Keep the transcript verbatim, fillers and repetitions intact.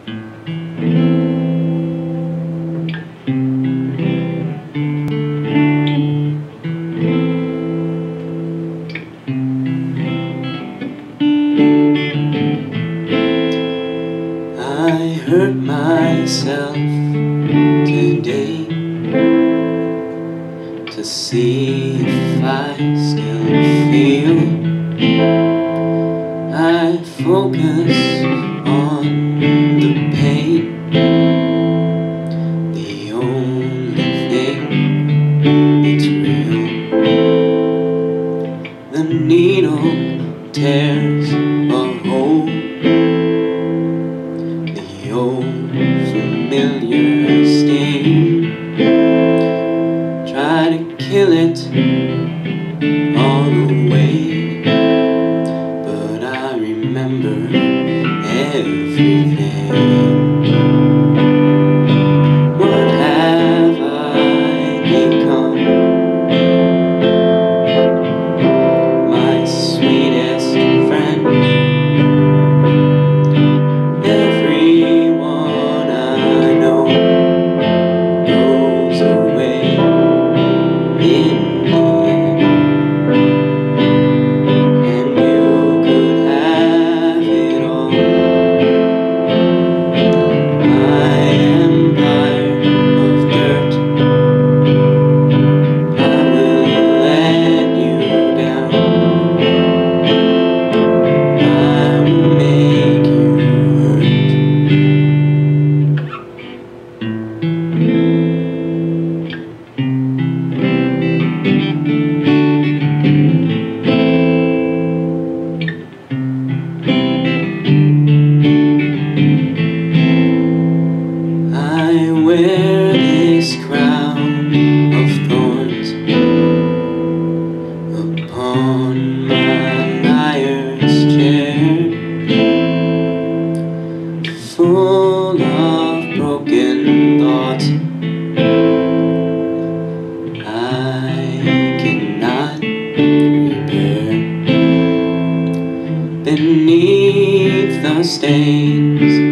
I hurt myself today to see if I still feel. I focus on the pain, the only thing that's real. The needle tears a hole, the old familiar sting. Try to kill it all away, but I remember everything. What have I become? My sweetest friend. Everyone I know goes away in the end, and you could have it all. My empire of dirt, I will let you down. I will make you hurt. I wear this crown of thorns upon my liar's chair, full of broken thoughts I cannot repair. Beneath the stains